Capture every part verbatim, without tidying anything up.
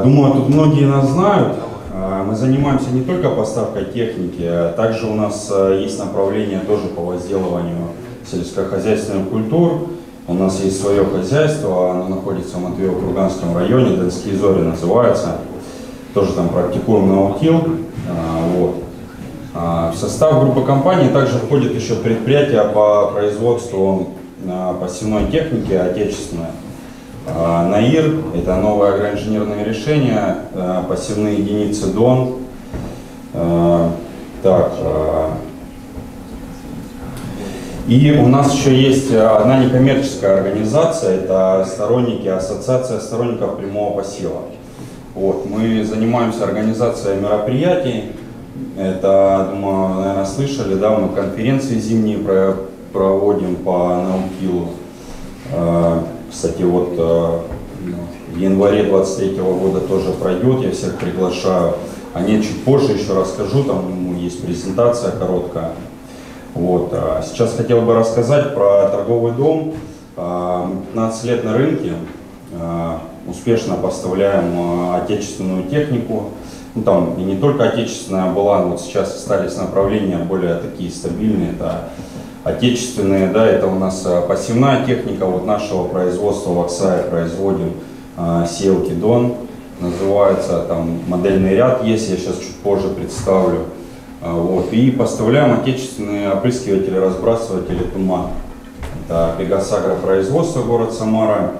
Думаю, тут многие нас знают. Мы занимаемся не только поставкой техники, а также у нас есть направление тоже по возделыванию сельскохозяйственных культур. У нас есть свое хозяйство, оно находится в Матвеево-Курганском районе, Донские Зори называется. Тоже там практикуем наутил. Вот. В состав группы компаний также входит еще предприятие по производству посевной техники отечественной. НАИР – это новое агроинженерное решение, посевные единицы ДОН. Так, и у нас еще есть одна некоммерческая организация, это сторонники, ассоциация сторонников прямого посева. Вот, мы занимаемся организацией мероприятий, это, думаю, наверное, слышали, да, мы конференции зимние проводим по наутилу. Кстати, вот в январе двадцать третьего года тоже пройдет, я всех приглашаю. О ней чуть позже еще расскажу, там есть презентация короткая. Вот. Сейчас хотел бы рассказать про торговый дом. пятнадцать лет на рынке, успешно поставляем отечественную технику. Ну, там и не только отечественная была, вот сейчас остались направления более такие стабильные. Это отечественные, да, это у нас посевная техника вот нашего производства в Аксае производим э, сеялки ДОН, называется, там модельный ряд есть, я сейчас чуть позже представлю. Э, вот, и поставляем отечественные опрыскиватели, разбрасыватели туман. Это Пегасагро производство, город Самара.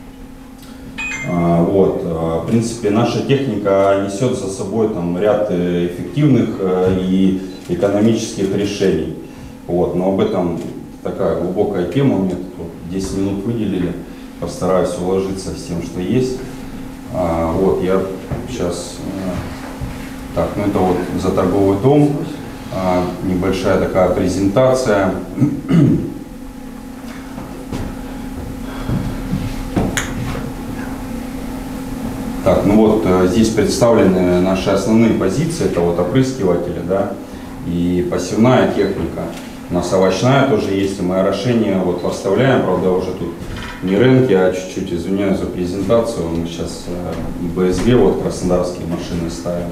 Э, вот, э, в принципе, наша техника несет за собой там ряд эффективных э, и экономических решений. Вот, но об этом такая глубокая тема, мне тут десять минут выделили, постараюсь уложиться с тем, что есть. А, вот, я сейчас, а, так, ну это вот за торговый дом, а, небольшая такая презентация. Так, ну вот здесь представлены наши основные позиции, это вот опрыскиватели, да, и посевная техника. У нас овощная тоже есть, и мы орошение вот поставляем, правда уже тут не рынки, а чуть-чуть, извиняюсь за презентацию, мы сейчас э, бэ эс вэ, вот краснодарские машины ставим.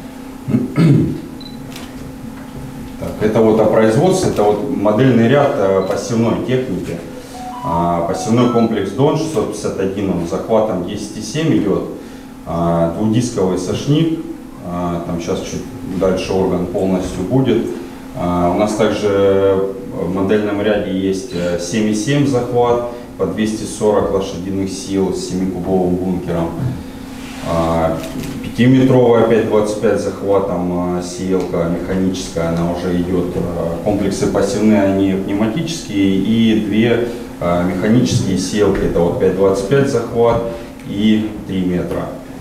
Так, это вот о производстве, это вот модельный ряд э, посевной техники. Э, посевной комплекс ДОН шестьсот пятьдесят один, он захватом десять и семь идет, э, двухдисковый сошник, э, там сейчас чуть дальше орган полностью будет. Uh, у нас также в модельном ряде есть семь и семь захват по двести сорок лошадиных сил с семикубовым бункером. Uh, пятиметровая пять двадцать пять захватом uh, сеялка механическая, она уже идет. Uh, комплексы посевные, они пневматические, и две uh, механические сеялки, это вот пять двадцать пять захват и три метра.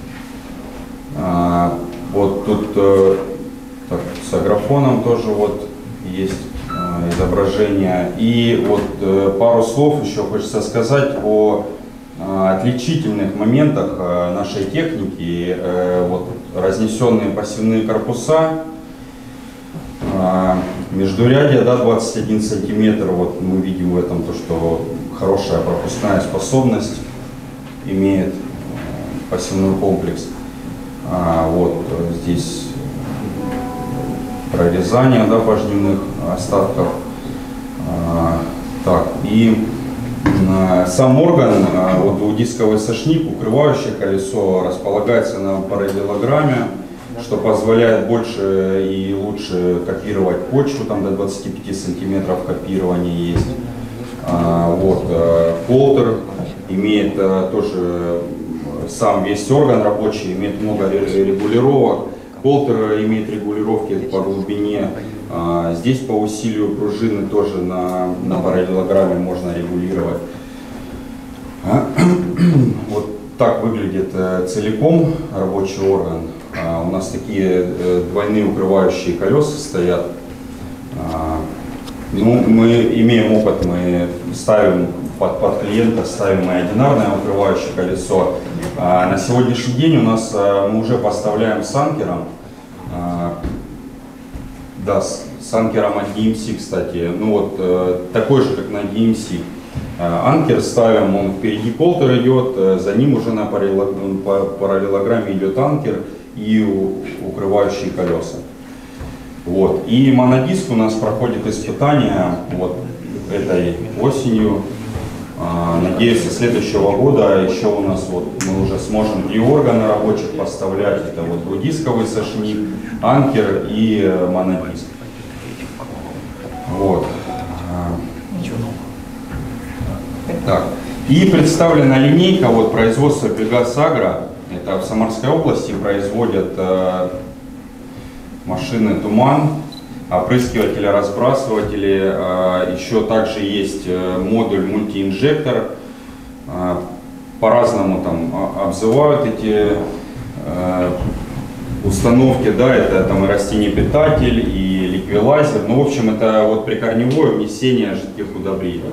Uh, вот тут uh, так, с агрофоном тоже вот есть э, изображение. И вот э, пару слов еще хочется сказать о э, отличительных моментах э, нашей техники. Э, вот разнесенные посевные корпуса, э, междурядье, да, двадцать один сантиметр. Вот мы видим в этом то, что хорошая пропускная способность имеет э, посевной комплекс. А, вот здесь прорезание, да, пожнивных остатков. А, так, и а, сам орган, а, вот двухдисковый сошник, укрывающее колесо, располагается на параллелограмме, что позволяет больше и лучше копировать почву, там до двадцати пяти сантиметров копирования есть. А, вот, а, полтер имеет а, тоже, сам весь орган рабочий имеет много регулировок. Полтер имеет регулировки по глубине. А, здесь по усилию пружины тоже на, на параллелограмме можно регулировать. А, вот так выглядит э, целиком рабочий орган. А, у нас такие э, двойные укрывающие колеса стоят. А, ну, мы имеем опыт, мы ставим под, под клиента, ставим и одинарное укрывающее колесо. А, на сегодняшний день у нас а, мы уже поставляем с анкером. А, да, с, с анкером от ди эм си, кстати. Ну вот, э, такой же, как на ди эм си. Анкер ставим, он впереди полтер идет, за ним уже на параллелограмме идет анкер и укрывающие колеса. Вот. И монодиск у нас проходит испытания вот этой осенью. Надеюсь, со следующего года еще у нас вот мы уже сможем три органа рабочих поставлять. Это вот двудисковый сошник, анкер и монодиск. Вот. Так. И представлена линейка вот производства Пегас Агро. Это в Самарской области производят э, машины Туман, опрыскиватели, разбрасыватели. Э, еще также есть э, модуль мультиинжектор. Э, по-разному там обзывают эти э, установки, да, это там и растениепитатель, и ликвилайзер. Ну, в общем, это вот прикорневое внесение жидких удобрений.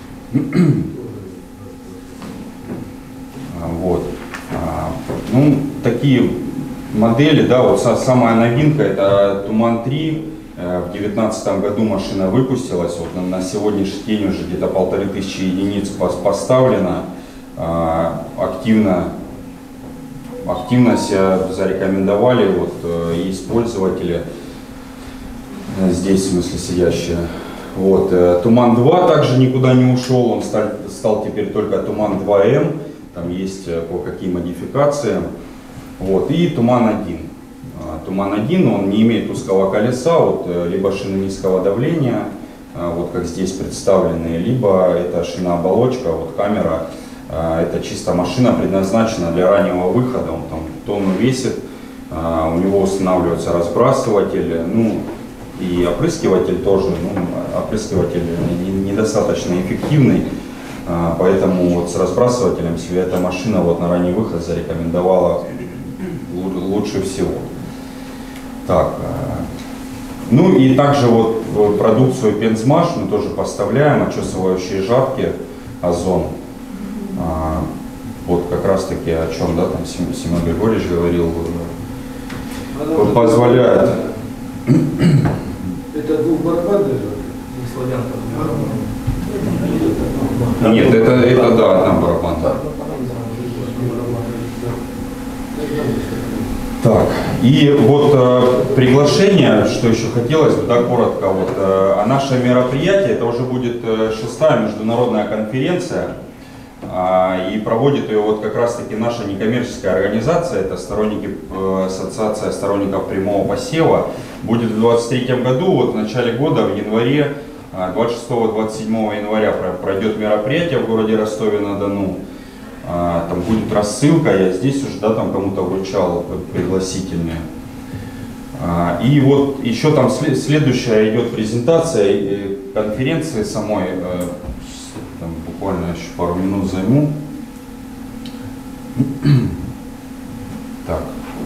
Вот. Ну, такие модели, да, вот самая новинка это Туман три. В две тысячи девятнадцатом году машина выпустилась, вот на сегодняшний день уже где-то полторы тысячи единиц поставлено. Активно, активно себя зарекомендовали вот, и использователи здесь, в смысле, сидящие. Вот. Туман два также никуда не ушел, он стал, стал теперь только Туман два эм, там есть кое-какие модификации. Вот. И Туман один. Туман один, он не имеет узкого колеса, вот, либо шины низкого давления, вот как здесь представлены, либо это шинооболочка, вот камера. Это чисто машина предназначена для раннего выхода, он там тонну весит, у него устанавливается разбрасыватель, ну, и опрыскиватель тоже, ну, опрыскиватель недостаточно эффективный, поэтому вот с разбрасывателем себе эта машина вот на ранний выход зарекомендовала лучше всего. Так, ну и также вот продукцию Пензмаш мы тоже поставляем, очесывающие жатки Озон. Вот как раз таки о чем, да, там Семен Григорьевич говорил, позволяет. Это двухбарабанный же, славянка. Нет, это, это да, одна барабанка. Так, и вот э, приглашение, что еще хотелось бы, да, коротко, вот, э, а наше мероприятие, это уже будет э, шестая международная конференция, э, и проводит ее вот как раз таки наша некоммерческая организация, это сторонники, э, ассоциация сторонников прямого посева, будет в двадцать третьем году, вот в начале года, в январе, двадцать шестого — двадцать седьмого января пройдет мероприятие в городе Ростове-на-Дону. Там будет рассылка, я здесь уже, да, там кому-то вручал пригласительные. И вот еще там следующая идет презентация конференции самой, там буквально еще пару минут займу. Так.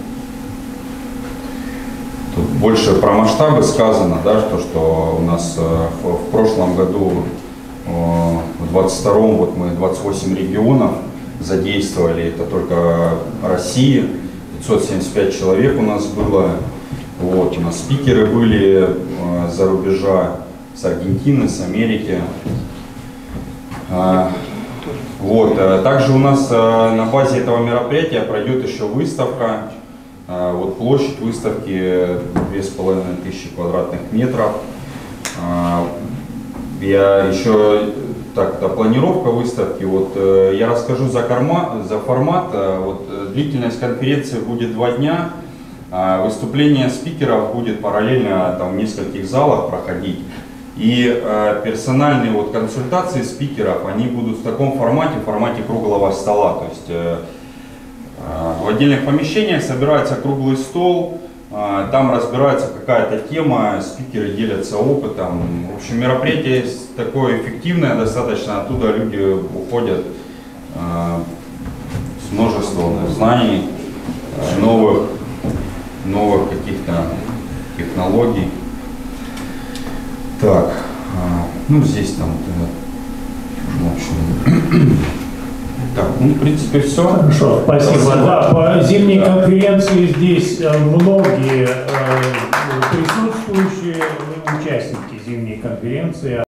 Тут больше про масштабы сказано, да, что, что у нас в, в прошлом году, в двадцать втором, вот мы двадцать восемь регионов задействовали, это только Россия, пятьсот семьдесят пять человек у нас было, вот, у нас спикеры были э, за рубежа, с Аргентины, с Америки. Э, вот, э, также у нас э, на базе этого мероприятия пройдет еще выставка, э, вот площадь выставки две с половиной тысячи квадратных метров. Э, я еще Так, это планировка выставки. Вот, э, я расскажу за, корма, за формат. Э, вот, э, длительность конференции будет два дня. Э, выступление спикеров будет параллельно там, в нескольких залах проходить. И э, персональные вот, консультации спикеров, они будут в таком формате, в формате круглого стола. То есть э, э, в отдельных помещениях собирается круглый стол. Там разбирается какая-то тема, спикеры делятся опытом. В общем, мероприятие такое эффективное достаточно, оттуда люди уходят э, с множеством знаний, э, новых, новых каких-то технологий. Так, э, ну здесь там, э, в общем... Так, ну, в принципе, все. Хорошо, спасибо. Да, по зимней конференции здесь многие присутствующие участники зимней конференции